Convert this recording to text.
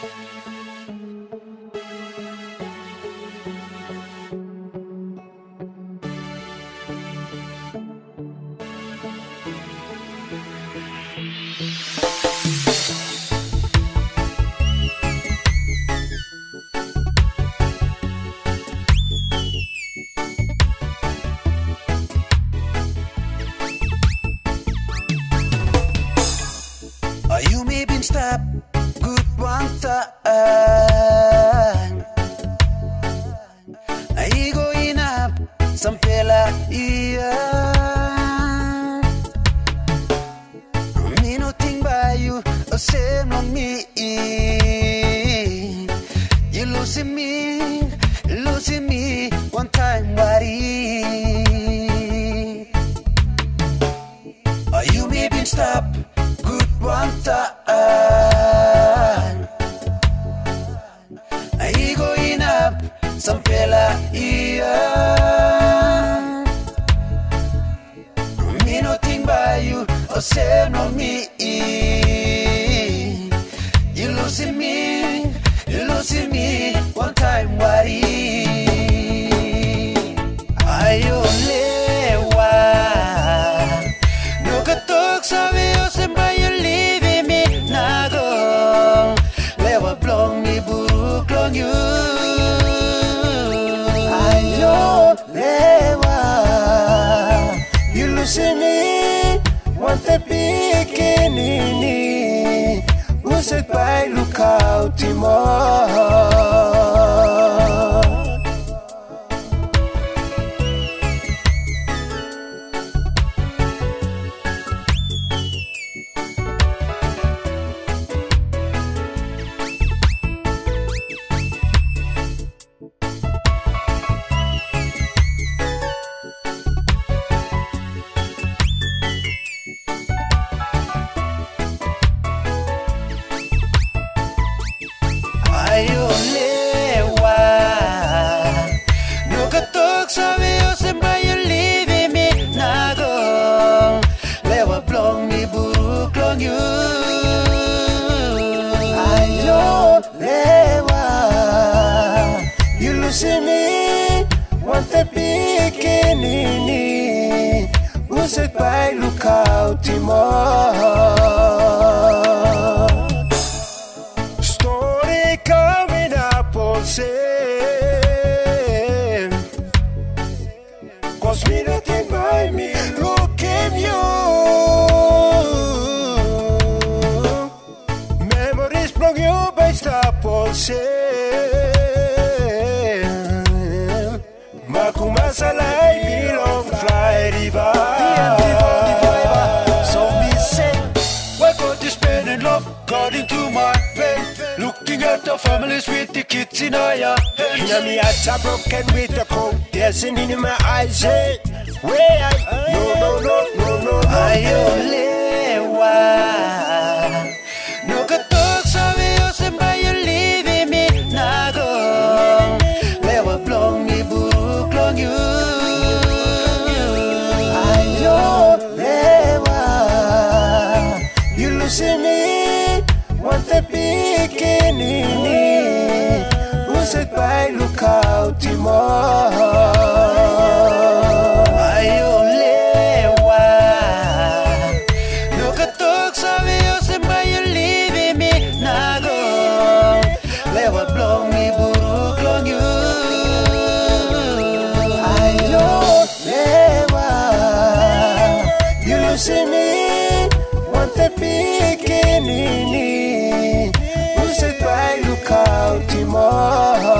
You may been stopped good one time. I go in up some pela me nothing by you, or same on me. You losing me one time, worry. You may been stopped one time. I go in up some pela me nothing by you, or same on me. You losing me one time, worry. I only want no good talk, sabi o sembay. You, you losing me, want the beginning. Who's it by look out, Timor? Story coming up on same, 'cause me nothing by me, look at you. Memories brought you by stop on same. Makumasalay me long fly river. Got into my bed, looking at the families with the kids in our head. Hear me hearts are broken with the cold, dancing in my eyes. Hey, where no. I only want no good talk, sabi o sembay you leaving me nago. Lewa plong me buruk long you. I only want you losing me. Want the beginning. Who's it by look out, Timor? I only want no good talk, sabi o sembay you leaving me nago. Lewa blong me buruk long you. I only want you losing me. Want the beginning. Look out, Timor.